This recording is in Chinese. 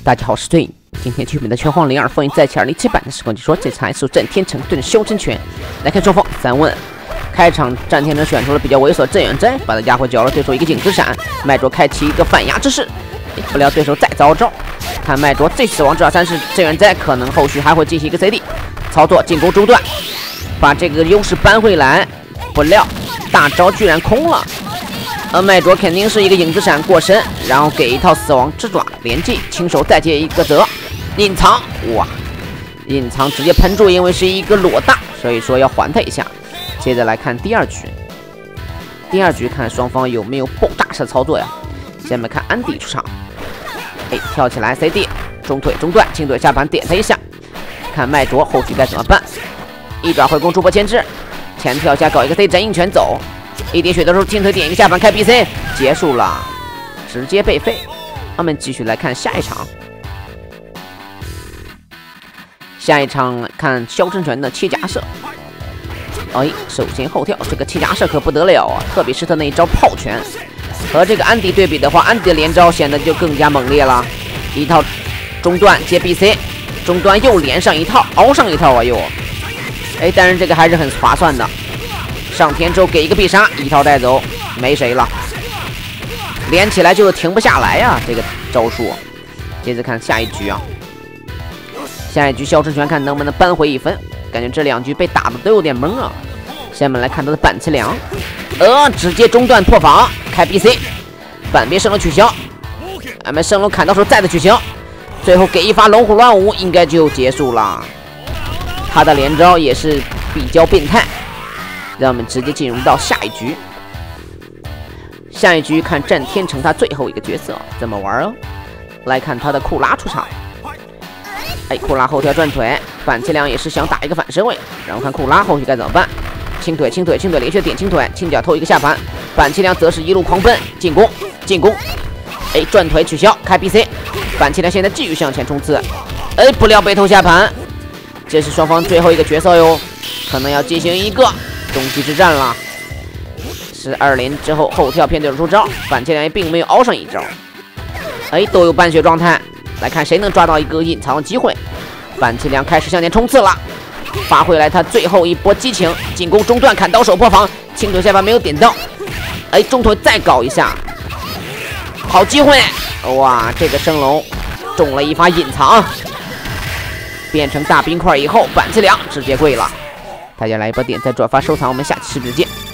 大家好，我是醉影。今天剧本的拳皇02封印在起207版的时光机说，这场还是郑天成对阵修真拳。来看双方3问。开场，战天成选出了比较猥琐的镇远斋，把他压回交了对手一个影之闪，麦卓开启一个反压之势，不料对手再遭招。看麦卓这次往这3是镇远斋，可能后续还会进行一个 CD 操作进攻中断，把这个优势扳回来。不料大招居然空了。麦卓肯定是一个影子闪过身，然后给一套死亡之爪连击，亲手再接一个则隐藏，哇！隐藏直接喷住，因为是一个裸大，所以说要还他一下。接着来看第二局，看双方有没有爆炸式操作呀？下面看安迪出场，跳起来 CD 中腿中断，轻腿下盘点他一下。看麦卓后续该怎么办？一爪回攻主播牵制，前跳下搞一个 C 斩硬拳走。一滴血的时候，轻腿点一个下盘开 BC， 结束了，直接被废。我们继续来看下一场。下一场看肖真拳的切夹射。首先后跳，这个切夹射可不得了啊！特别是他那一招炮拳，和这个安迪对比的话，安迪的连招显得就更加猛烈了。一套中断接 BC， 中断又连上一套，熬上一套啊又。但是这个还是很划算的。上天之后给一个必杀，一套带走，没谁了。连起来就是停不下来呀，这个招数。接着看下一局啊，下一局肖真拳看能不能扳回一分，感觉这2局被打的都有点懵啊。下面来看他的板崎良，直接中断破防，开 BC， 板边升龙取消，俺们升龙砍到时候再次取消，最后给一发龙虎乱舞，应该就结束了。他的连招也是比较变态。让我们直接进入到下一局。下一局看战天成他最后一个角色怎么玩哦。来看他的库拉出场，库拉后跳转腿，板崎良也是想打一个反身位，然后看库拉后续该怎么办。轻腿连续点轻腿，轻脚偷一个下盘，板崎良则是一路狂奔进攻，转腿取消开 BC， 板崎良现在继续向前冲刺，不料被偷下盘。这是双方最后一个角色哟，可能要进行一个终极之战了。是2连之后后跳骗对手出招，板崎良也并没有熬上一招，都有半血状态。来看谁能抓到一个隐藏的机会。板崎良开始向前冲刺了，发挥来他最后一波激情，进攻中断砍刀手破防，轻腿下巴没有点到，中腿再搞一下，好机会，哇！这个升龙中了一发隐藏，变成大冰块以后，板崎良直接跪了。大家来一波点赞、转发、收藏，我们下期视频见。